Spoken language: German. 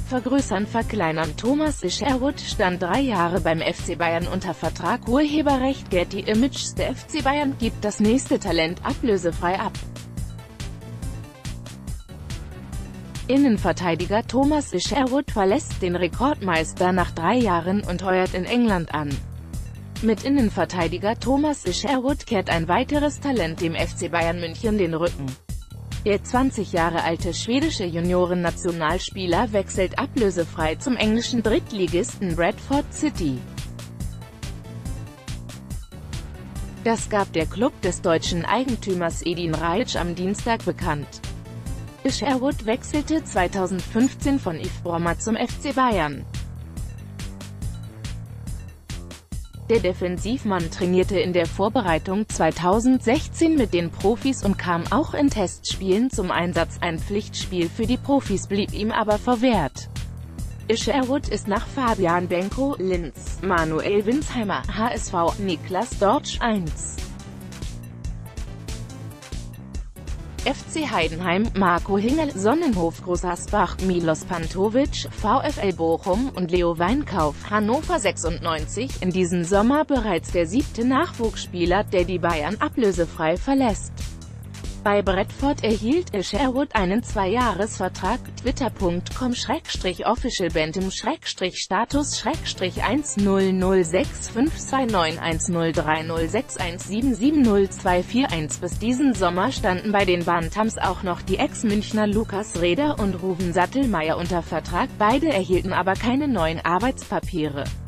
vergrößern/verkleinern. Thomas Isherwood stand 3 Jahre beim FC Bayern unter Vertrag. Urheberrecht Getty Images. Der FC Bayern gibt das nächste Talent ablösefrei ab. Innenverteidiger Thomas Isherwood verlässt den Rekordmeister nach 3 Jahren und heuert in England an. Mit Innenverteidiger Thomas Isherwood kehrt ein weiteres Talent dem FC Bayern München den Rücken. Der 20 Jahre alte schwedische Junioren-Nationalspieler wechselt ablösefrei zum englischen Drittligisten Bradford City. Das gab der Klub des deutschen Eigentümers Edin Raic am Dienstag bekannt. Isherwood wechselte 2015 von Yves Bromma zum FC Bayern. Der Defensivmann trainierte in der Vorbereitung 2016 mit den Profis und kam auch in Testspielen zum Einsatz. Ein Pflichtspiel für die Profis blieb ihm aber verwehrt. Isherwood ist nach Fabian Benko, Linz, Manuel Winsheimer, HSV, Niklas Dortsch 1. FC Heidenheim, Marco Hingel, Sonnenhof Großasbach, Milos Pantovic, VfL Bochum und Leo Weinkauf, Hannover 96. In diesem Sommer bereits der 7. Nachwuchsspieler, der die Bayern ablösefrei verlässt. Bei Bradford erhielt Isherwood einen 2-Jahres-Vertrag. Twitter.com/officialbentham-status/1006529103061770241. Bis diesen Sommer standen bei den Bantams auch noch die Ex-Münchner Lukas Reder und Ruven Sattelmeier unter Vertrag, beide erhielten aber keine neuen Arbeitspapiere.